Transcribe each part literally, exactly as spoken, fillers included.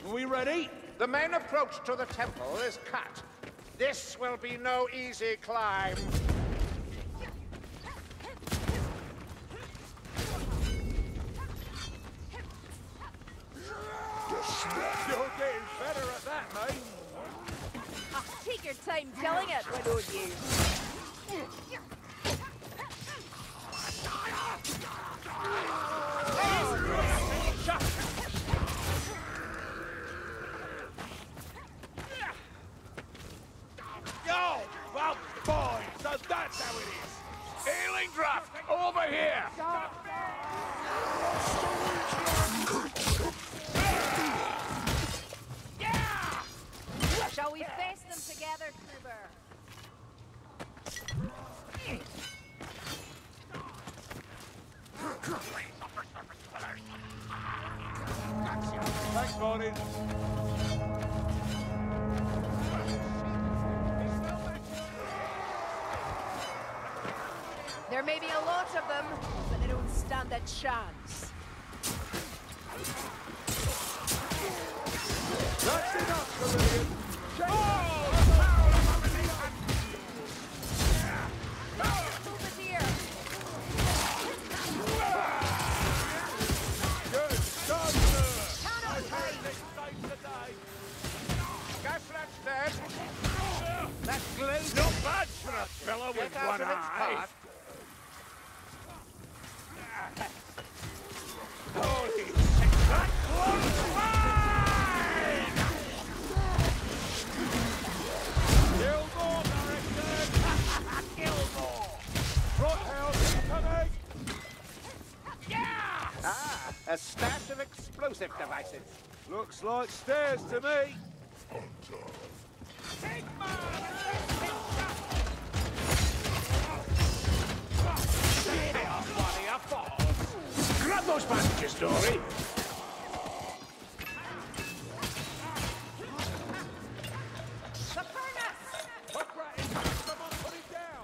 Are we ready? The main approach to the temple is cut. This will be no easy climb. You're getting better at that, mate. Oh, take your time telling it, why don't you? Yo! Well, boy, so that's how it is. Healing draft, over here! Yeah! Shall we face them together, Kruber? Thanks, Gordon. There may be a lot of them, but they don't stand a chance. That's enough, Carillion. Shake Move it here. Good job, sir. Cannot hide. Gaslat's dead. That glaze Not bad for a fellow with Get out one of its eye. path. Holy that close line! Gilmore, director! Gilmore! Rothouse incoming! Yeah! Ah, a stash of explosive devices. Looks like stairs to me. Grab those bandages, Dory. The furnace! Hook rat in. Someone put it down.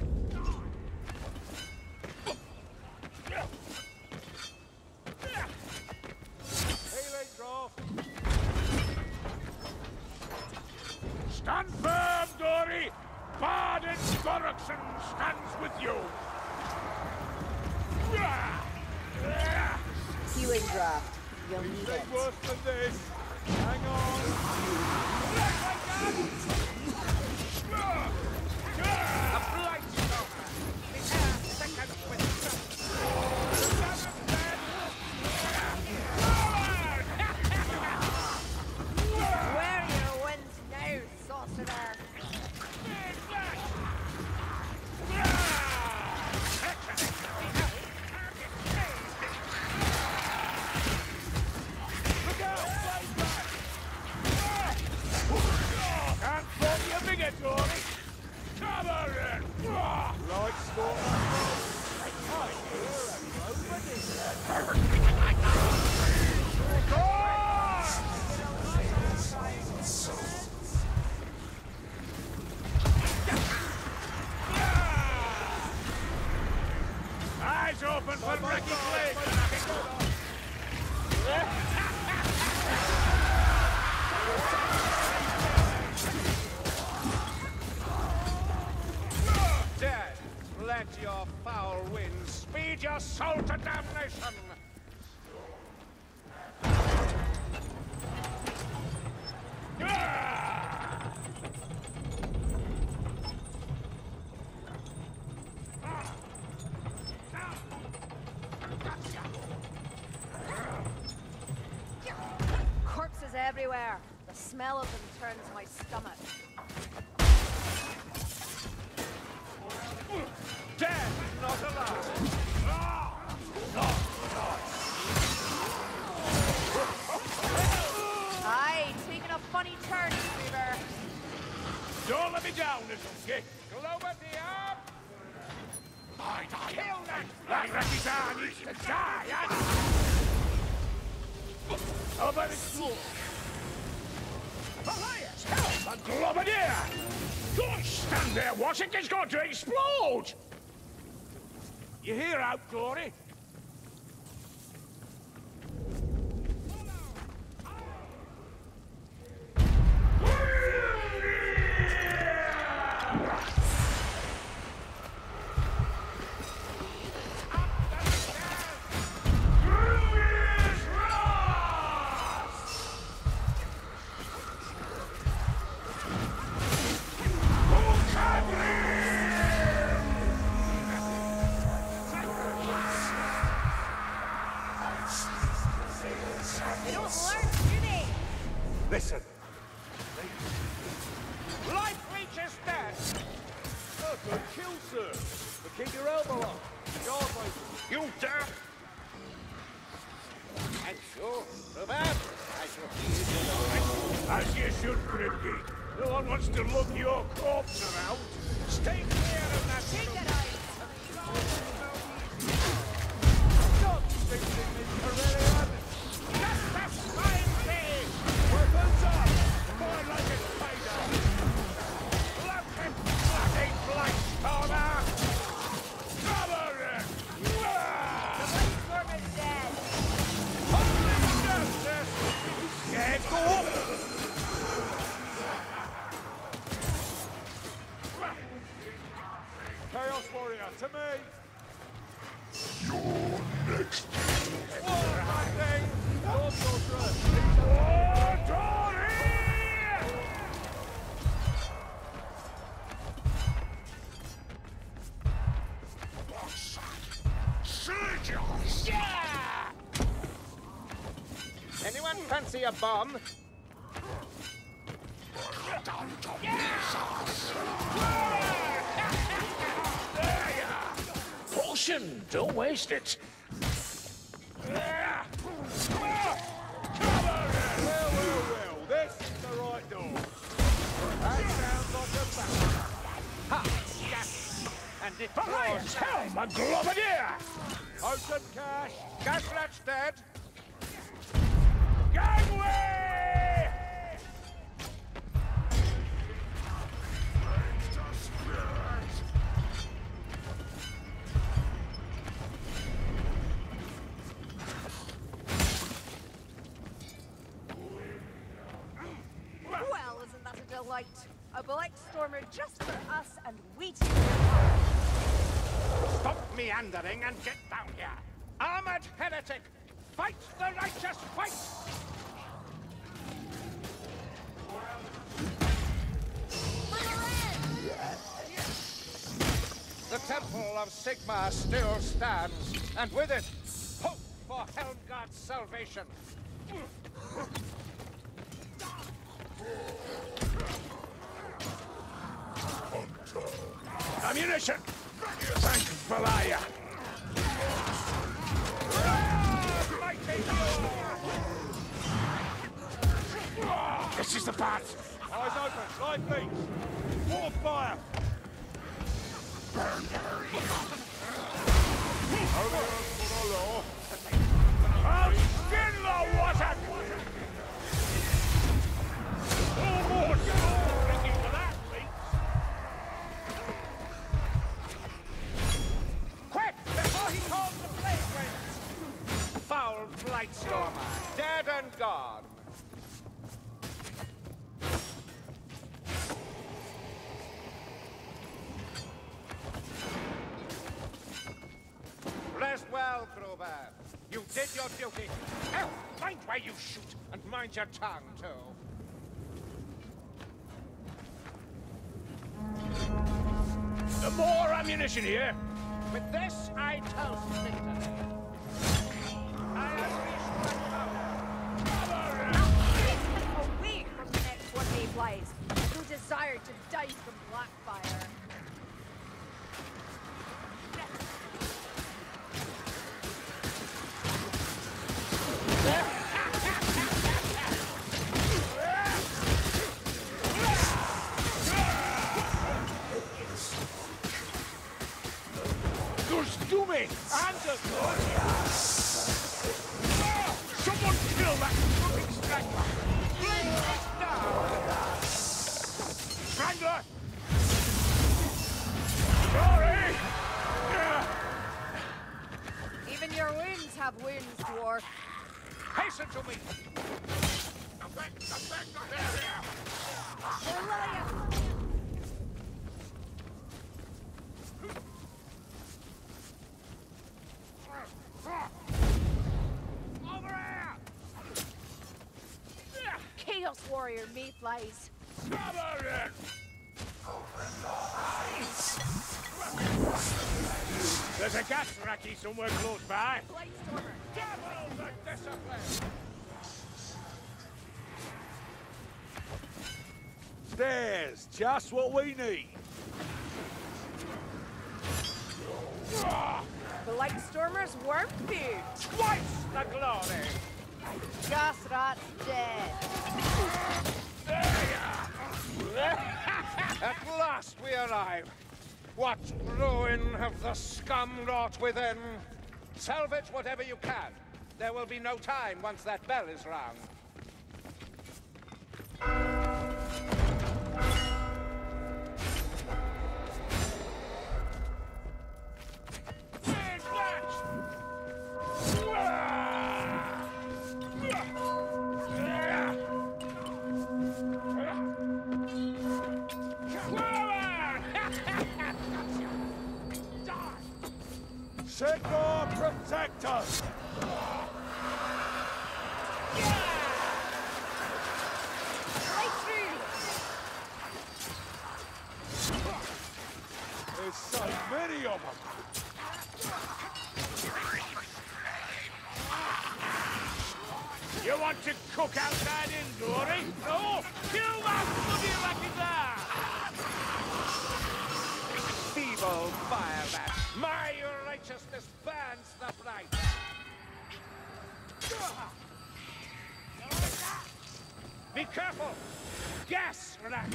Healing draft. Stand firm, Dory. Baden Skorroksen stands with you. Healing draft. You'll need it. Anything worse than this. Hang on. A blight stormer. The air thickens with Where are your winds now, sorcerer? Look out! Can't throw you bigger, Dory. Cover it! Light storm. Eyes open for Ricky Blake! dead. Let your foul winds speed your soul to damnation. Corpses everywhere. The smell of them turns my stomach. Dead, not alive. Aye, taking a funny turn, Weaver. Don't let me down, little kid. Glover the arm. Kill that flag Rakitan needs to die, and... Over the floor. Elias, help! A globadier! Don't stand there watching, it's going to explode! You hear out, Dory? Listen. Life Leech is dead! Oh, good kill, sir. But keep your elbow up. Guard, mate. You dare! And so, Robert, I shall see you. As you should, Grimgate. No one wants to look your corpse around. Stay clear of that. Take that eye. Stop fixing this Corellian. Just that fine thing! Weapons up. Boy like a spider. Look at bloody Blightstormer! Cover it. The Blightstorm is dead. Holy justice! Yeah, go up. Chaos Warrior, to me! You're next! War hunting! War soldier! War Tory! Surgeons! Yeah! Anyone fancy a bomb? Potion! Don't waste it! Well, well, well, this is the right door. That sounds like a battle. Ha! Yes! And it Behind draws Helm, a Globadier! Ocean cash! Gaslet's dead! Gangway! Well, isn't that a delight? A Blightstormer just for us, and we take Stop meandering and get down here! Armored heretic! Fight the righteous fight! The Temple of Sigma still stands, and with it, hope for Helmgard's salvation. Ammunition! Thank Valaya! This is the path! Eyes open, light beams! War fire! I'll skin the water! Almost! Thinking for that, Leech! Quick, before he calls the Plague Winds! Foul Blightstormer, dead and gone. Rest well, Grover. You did your duty. Now, mind where you shoot, and mind your tongue, too. The more ammunition here! With this, I toast victory. I unleash my power. away from the next one they blaze, who desire to die from Blackfire. Do me! Anderson! Someone kill that fucking strangler! Bring it down! Strangler! Sorry! Even your wounds have wounds, dwarf. Hasten to me! Lillian! Over here! Chaos Warrior Mayflies. Cover it! There's a gas racky somewhere close by. Blightstormer. Devil the discipline! stairs, just what we need. The Lightstormers weren't food. Twice the glory! Gasrat's dead. At last we arrive. What ruin have the scum wrought within? Salvage whatever you can. There will be no time once that bell is rung. Sigmar, protect us! Right through. There's so many of them! You want to cook outside in glory? No! Kill that bloody Rakizar! Feeble fire bat! My righteousness burns the bright! Be careful! Gas rat!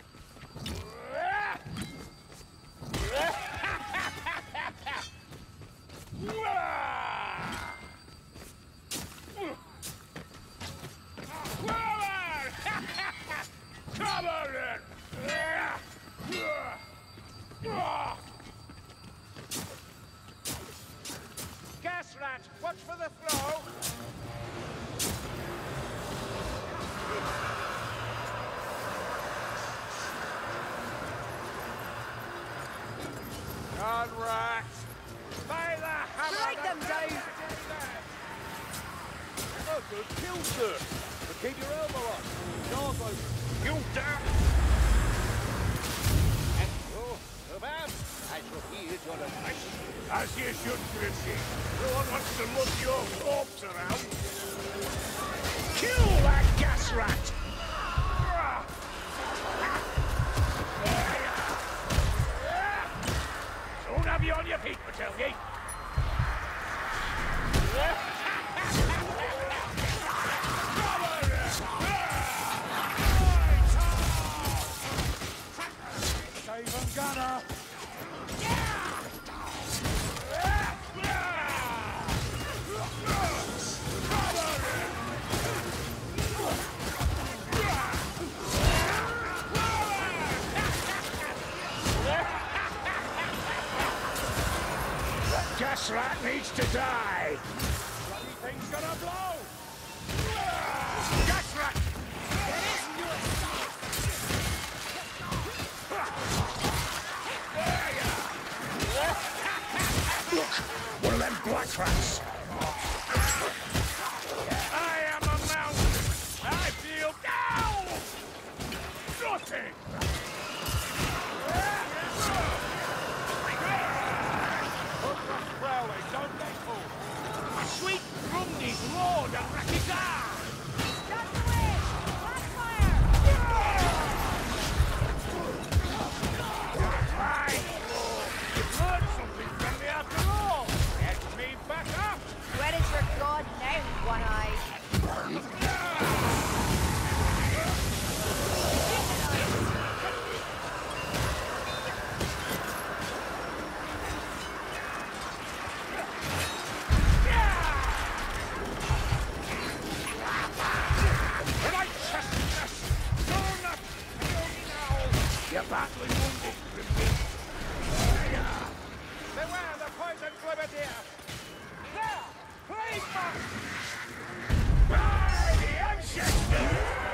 Come on in! Gas rat! Watch for the throw! God, rat! By the hammer! Strike them down. Oh, good kill, sir! But keep your elbow up. Doors open. You damn! And oh, so bad. I shall heed your advice. As you should, Grimsy. No one wants to look your corpse around. Kill that gas rat! Don't have you on your feet, Matilda. Save 'em, Gunner! Gas rat needs to die! Bloody thing's gonna blow! Gas rat! Look! One of them black rats! I am a mountain! I feel now! Nothing! Sweet Grundy's Lord and Rakizar! That's the way. Black fire. Right! You've learned something from me after all! Get me back up! Where is your god now, One Eye? Righteousness! Do not kill me now! You're badly wounded, Grimsy. Beware the poison grenadier! There! Please, man! By the ancestors!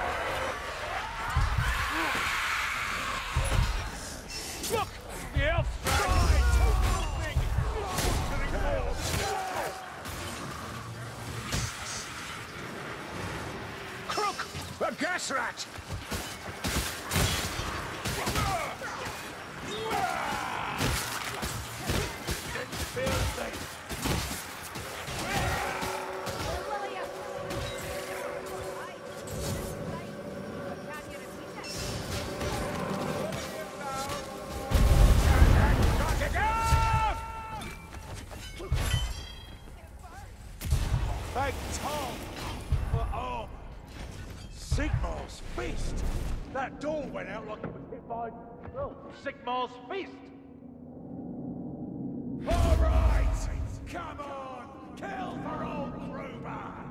Look! The elf tried to thing! Crook! The gas rat! Didn't feel a thing. William. Aye. Right. Can you repeat it? Sigmar's fist! That door went out like it was hit by, well, Sigmar's fist! All right! Come on! Kill for old Kruber!